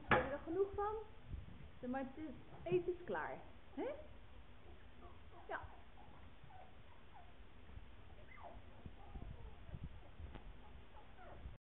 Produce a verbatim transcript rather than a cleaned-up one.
Heb je er genoeg van? Zeg maar, het is, eten is klaar. Hè? Ja.